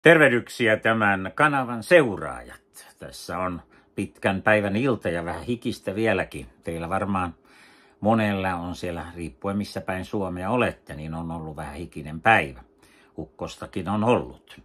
Tervehdyksiä tämän kanavan seuraajat. Tässä on pitkän päivän ilta ja vähän hikistä vieläkin. Teillä varmaan monella on siellä, riippuen missä päin Suomea olette, niin on ollut vähän hikinen päivä. Ukkostakin on ollut.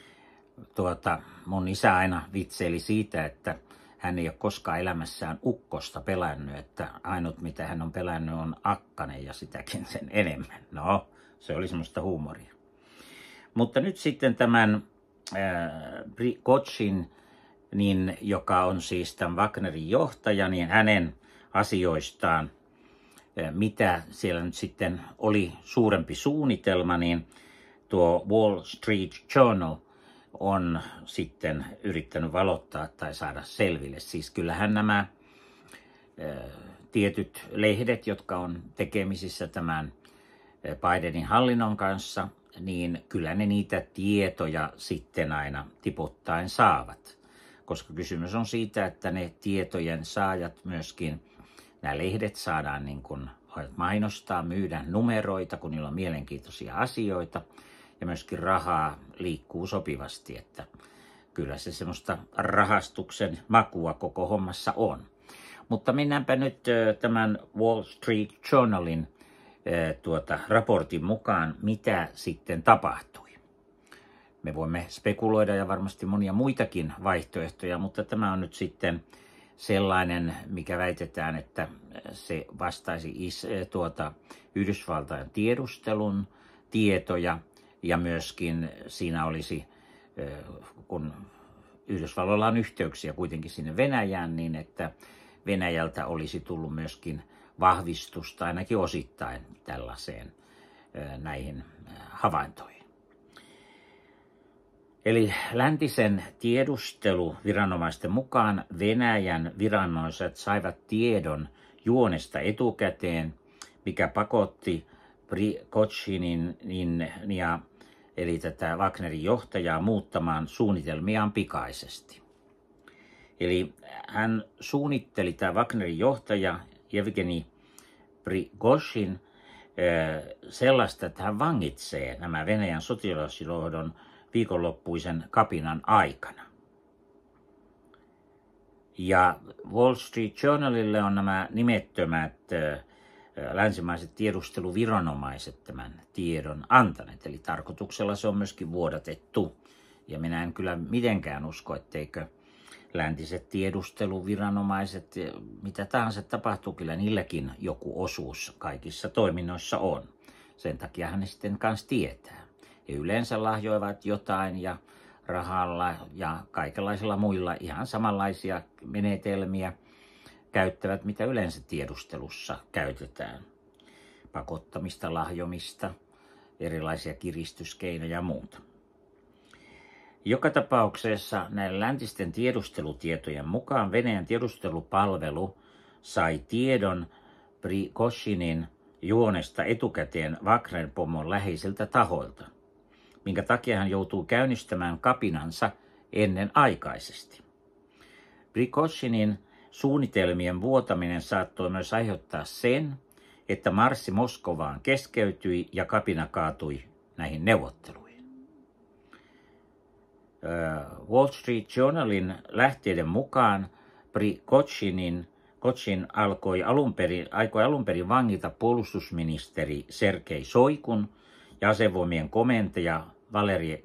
Mun isä aina vitseili siitä, että hän ei ole koskaan elämässään ukkosta pelännyt, että ainut mitä hän on pelännyt on akkanen ja sitäkin sen enemmän. No, se oli semmoista huumoria. Mutta nyt sitten tämän Prigozhin, niin, joka on siis tämän Wagnerin johtaja, niin hänen asioistaan, mitä siellä nyt sitten oli suurempi suunnitelma, niin tuo Wall Street Journal on sitten yrittänyt valottaa tai saada selville. Siis kyllähän nämä tietyt lehdet, jotka on tekemisissä tämän Bidenin hallinnon kanssa, niin kyllä ne niitä tietoja sitten aina tipoittain saavat. Koska kysymys on siitä, että ne tietojen saajat myöskin, nämä lehdet saadaan niin kuin mainostaa, myydä numeroita, kun niillä on mielenkiintoisia asioita. Ja myöskin rahaa liikkuu sopivasti, että kyllä se semmoista rahastuksen makua koko hommassa on. Mutta mennäänpä nyt tämän Wall Street Journalin raportin mukaan, mitä sitten tapahtui. Me voimme spekuloida ja varmasti monia muitakin vaihtoehtoja, mutta tämä on nyt sitten sellainen, mikä väitetään, että se vastaisi Yhdysvaltain tiedustelun tietoja ja myöskin siinä olisi, kun Yhdysvalloilla on yhteyksiä kuitenkin sinne Venäjään, niin että Venäjältä olisi tullut myöskin vahvistusta ainakin osittain tällaiseen näihin havaintoihin. Eli läntisen tiedusteluviranomaisten mukaan Venäjän viranomaiset saivat tiedon juonesta etukäteen, mikä pakotti Prigozhinin eli tätä Wagnerin johtajaa muuttamaan suunnitelmiaan pikaisesti. Eli hän suunnitteli, tämä Wagnerin johtaja Jevgeni Prigozhin, sellaista, että hän vangitsee nämä Venäjän sotilasjohdon viikonloppuisen kapinan aikana. Ja Wall Street Journalille on nämä nimettömät länsimaiset tiedusteluviranomaiset tämän tiedon antaneet. Eli tarkoituksella se on myöskin vuodatettu. Ja minä en kyllä mitenkään usko, etteikö läntiset tiedusteluviranomaiset, mitä tahansa tapahtuu, kyllä niilläkin joku osuus kaikissa toiminnoissa on. Sen takia ne sitten kanssa tietää. He yleensä lahjoivat jotain ja rahalla ja kaikenlaisilla muilla ihan samanlaisia menetelmiä käyttävät, mitä yleensä tiedustelussa käytetään. Pakottamista, lahjomista, erilaisia kiristyskeinoja ja muuta. Joka tapauksessa näiden läntisten tiedustelutietojen mukaan Venäjän tiedustelupalvelu sai tiedon Prigozhinin juonesta etukäteen Wagner-pomon läheisiltä tahoilta, minkä takia hän joutuu käynnistämään kapinansa ennenaikaisesti. Prigozhinin suunnitelmien vuotaminen saattoi myös aiheuttaa sen, että marssi Moskovaan keskeytyi ja kapina kaatui näihin neuvotteluihin. Wall Street Journalin lähteiden mukaan Prigozhin aikoi alun perin vangita puolustusministeri Sergei Šoigun ja asevoimien komentaja Valeri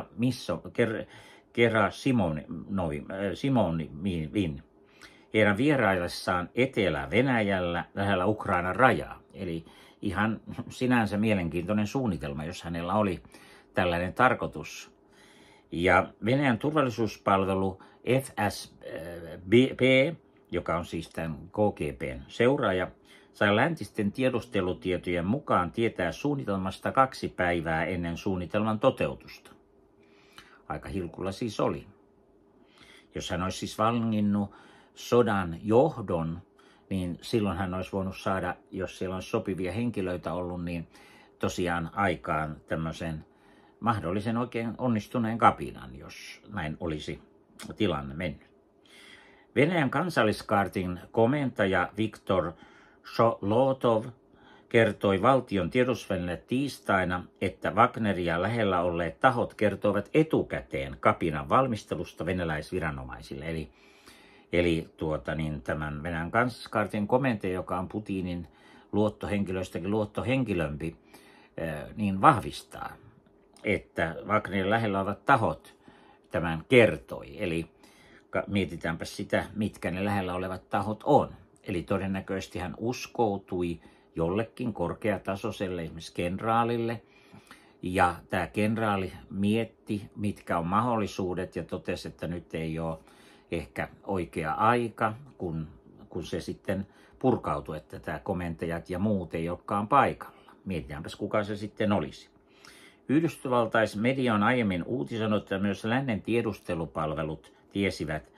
Gerasimovin heidän vieraillessaan Etelä-Venäjällä lähellä Ukrainan rajaa. Eli ihan sinänsä mielenkiintoinen suunnitelma, jos hänellä oli tällainen tarkoitus. Ja Venäjän turvallisuuspalvelu FSB, joka on siis tämän KGB:n seuraaja, sai läntisten tiedustelutietojen mukaan tietää suunnitelmasta 2 päivää ennen suunnitelman toteutusta. Aika hilkulla siis oli. Jos hän olisi siis vanginnut sodan johdon, niin silloin hän olisi voinut saada, jos siellä olisi sopivia henkilöitä ollut, niin tosiaan aikaan tämmöisen mahdollisen oikein onnistuneen kapinan, jos näin olisi tilanne mennyt. Venäjän kansalliskaartin komentaja Viktor Sholotov kertoi valtion tiedotusvälineelle tiistaina, että Wagneria lähellä olleet tahot kertoivat etukäteen kapinan valmistelusta venäläisviranomaisille. Eli tämän Venäjän kansalliskaartin komentaja, joka on Putinin luottohenkilöistäkin luottohenkilömpi, niin vahvistaa, että Wagnerin lähellä olevat tahot tämän kertoi. Eli mietitäänpä sitä, mitkä ne lähellä olevat tahot on. Eli todennäköisesti hän uskoutui jollekin korkeatasoiselle, esimerkiksi kenraalille. Ja tämä kenraali mietti, mitkä on mahdollisuudet ja totesi, että nyt ei ole ehkä oikea aika, kun se sitten purkautui, että tämä komentajat ja muut ei olekaan paikalla. Mietitäänpäs, kuka se sitten olisi. Yhdysvaltaismedia on aiemmin uutisoinut, että myös lännen tiedustelupalvelut tiesivät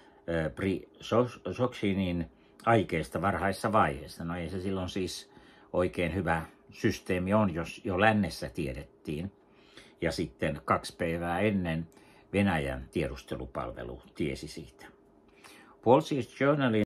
Prigozhinin aikeista varhaisessa vaiheessa. No ei se silloin siis oikein hyvä systeemi on, jos jo lännessä tiedettiin. Ja sitten 2 päivää ennen Venäjän tiedustelupalvelu tiesi siitä. Wall Street Journalin